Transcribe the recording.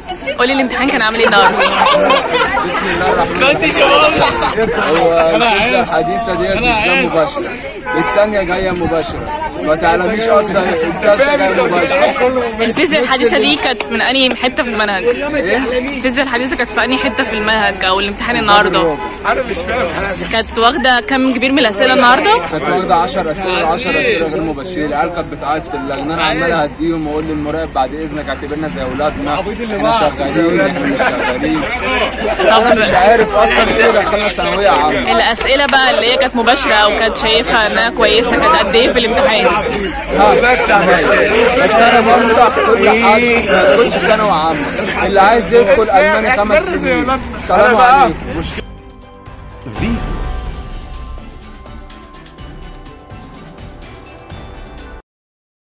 قولي الامتحان كان عامل ايه النهارده؟ بسم الله الرحمن الرحيم. هو الفيزياء الحديثة ديت مش جاية مباشرة، الثانية جاية مباشرة، ما تعلميش أصلا الثالثة جاية مباشرة. الفيزياء الحديثة دي كانت من أنهي حتة في المنهج؟ إيه؟ الفيزياء الحديثة كانت في أنهي حتة في المنهج أو الامتحان النهارده؟ انا مش فاهم. كانت واخدة كم كبير من الأسئلة النهارده؟ كانت واخدة 10 أسئلة، 10 أسئلة غير مباشرين، العيال كانت بتقعد في اللجنة، أنا عمال أهديهم وأقول للمراقب بعد إذنك اعتبرنا زي أولادنا، إحنا شغالين إحنا مش شغالين. أنا مش عارف أصلا إيه دخلنا ثانوية عامة. الأسئلة بقى اللي هي كانت مباشرة أو كانت شايفها إنها كويسة كانت قد إيه في الامتحان؟ بس أنا بنصح كل حد ما يدخلش ثانوي عامة، اللي عايز يدخل ألماني 5 سنين. سلام عليكم.